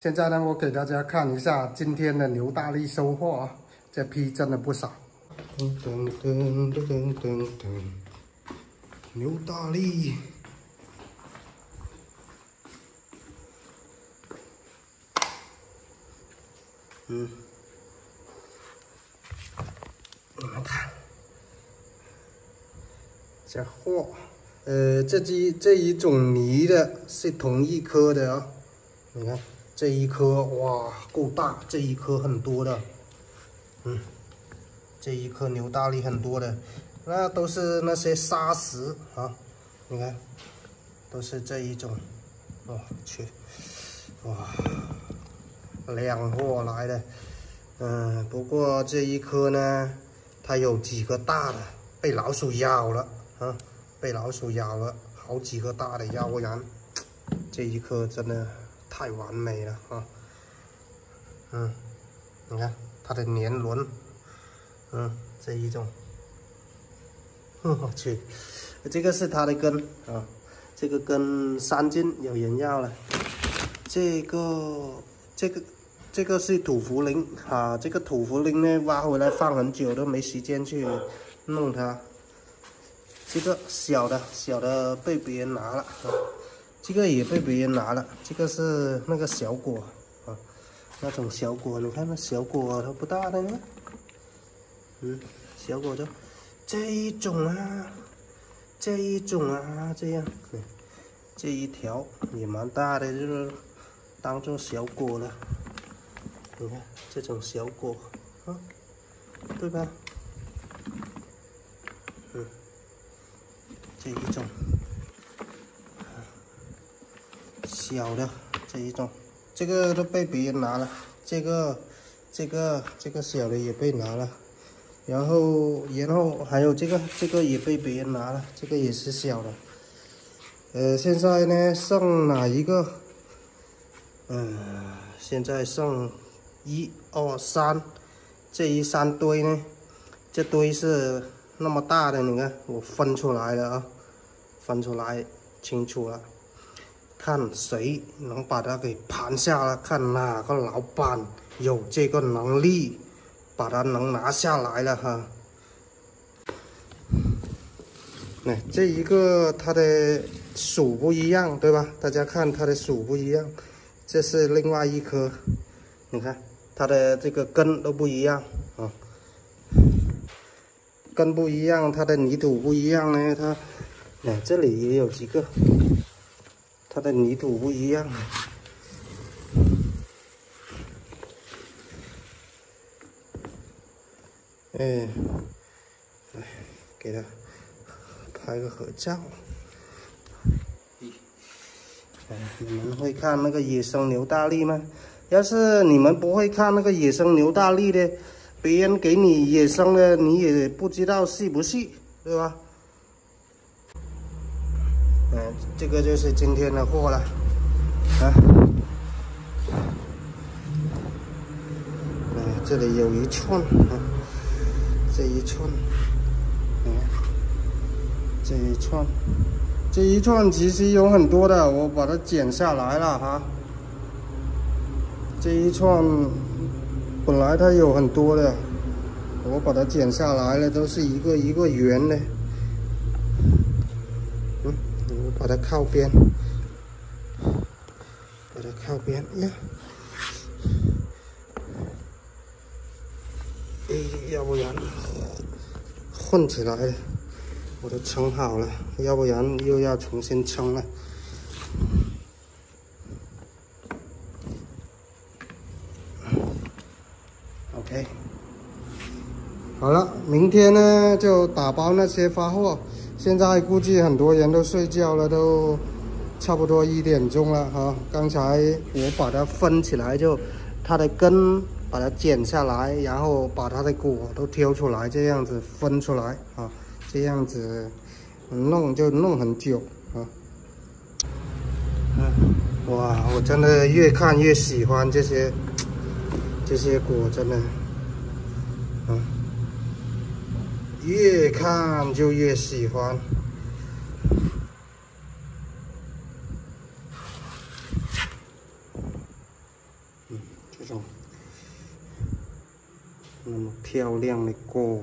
现在呢，我给大家看一下今天的牛大力收获啊，这批真的不少。噔噔噔噔噔噔噔，牛大力。你们看，这货，这一种泥的是同一颗的啊。你看这一颗，哇，够大，这一颗很多的，这一颗牛大力很多的，那都是那些砂石啊，你看，都是这一种，我去，哇。两货来的，不过这一颗呢，它有几个大的被老鼠咬了啊，被老鼠咬了好几个大的，要不然这一颗真的太完美了啊。你看它的年轮，这一种，我去，这个是它的根啊，这个根3斤，有人要了，这个是土茯苓啊，这个土茯苓呢挖回来放很久都没时间去弄它。这个小的被别人拿了啊，这个也被别人拿了。这个是那个小果啊，那种小果，你看那小果它不大的呢，小果就这一种啊，这样，这一条也蛮大的，就是当做小果了。你看这种小果啊，对吧？这一种小的这一种，这个都被别人拿了，这个小的也被拿了，然后还有这个也被别人拿了，这个也是小的。现在呢剩哪一个？现在剩1、2、3，这3堆呢，这堆是那么大的，你看我分出来了啊，分出来清楚了，看谁能把它给盘下了，看哪个老板有这个能力，把它能拿下来了哈。那这一个它的属不一样，对吧？大家看它的属不一样，这是另外一颗，你看。它的这个根都不一样啊，根不一样，它的泥土不一样呢。这里也有几个，它的泥土不一样。给它拍个合照。你们会看那个野生牛大力吗？要是你们不会看那个野生牛大力的，别人给你野生的，你也不知道细不细，对吧？这个就是今天的货了，这里有1寸，这1寸，这一串其实有很多的，我把它剪下来了哈。这一串本来它有很多的，我把它剪下来了，都是一个一个圆的。我把它靠边，呀。要不然混起来了，我都称好了，要不然又要重新称了。OK， 好了，明天呢就打包那些发货。现在估计很多人都睡觉了，都差不多1点钟了哈。刚才我把它分起来，就它的根把它剪下来，然后把它的果都挑出来，这样子分出来啊，这样子弄就弄很久啊。哇，我真的越看越喜欢这些果，真的，越看就越喜欢。 这种那么漂亮的锅，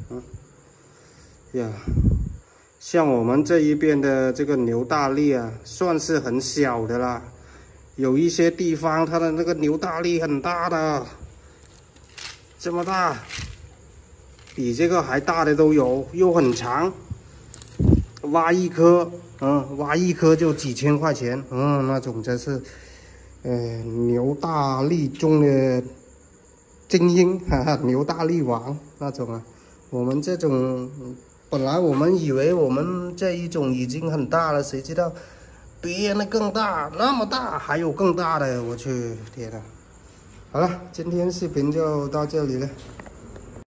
呀，像我们这一边的这个牛大力啊，算是很小的啦。有一些地方它的那个牛大力很大的，这么大，比这个还大的都有，又很长。挖一颗，挖一颗就几千块钱，那种真是，牛大力中的精英，哈哈，牛大力王那种啊。我们这种，本来我们以为我们这一种已经很大了，谁知道别人的更大，那么大，还有更大的，我去，天呐！好了，今天视频就到这里了。